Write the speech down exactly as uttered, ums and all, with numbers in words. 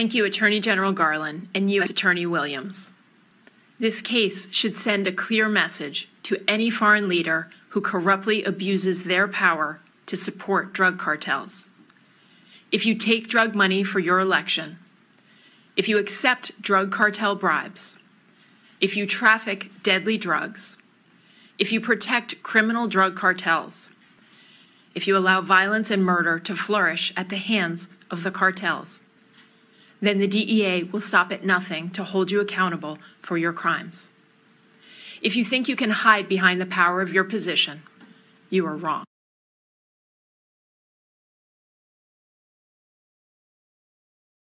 Thank you, Attorney General Garland, and U S Attorney Williams. This case should send a clear message to any foreign leader who corruptly abuses their power to support drug cartels. If you take drug money for your election, if you accept drug cartel bribes, if you traffic deadly drugs, if you protect criminal drug cartels, if you allow violence and murder to flourish at the hands of the cartels, then the D E A will stop at nothing to hold you accountable for your crimes. If you think you can hide behind the power of your position, you are wrong.